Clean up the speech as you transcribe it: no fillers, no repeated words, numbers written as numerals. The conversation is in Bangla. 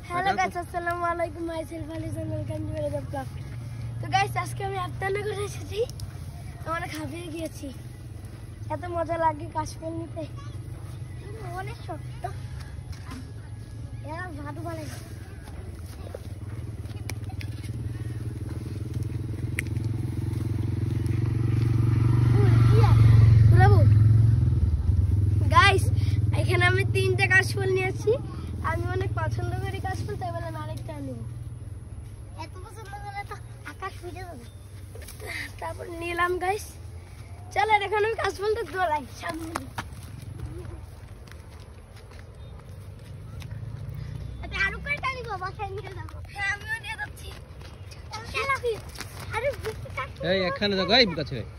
হ্যালো গাইস, আসসালামু আলাইকুম। Myself Ali channel Candybell blog. তো গাইস, আজকে আমি আপনাদের করে এসেছি। আমরা খাবে গিয়েছি, এত মজা লাগে কাশফুল নিতে, অনেক শক্ত। এরা ভালো ভালো গাইস। এখানে আমি 3টে কাশফুল নিয়েছি। আমি অনেক পছন্দ করি কাশফুল, তাই বলে আরেকটা নিব। এত পছন্দ করে তো আকাশ ফুটে যাবে। তারপর নিলাম গাইস। চলো এখন আমি কাশফুলটা দোলাই সামনে। আরো কয়টা নিব, বাসায় নিয়ে যাবো। হ্যাঁ, আমিও নিয়ে যাচ্ছি। এই এখানে যাও গাইস কাছে।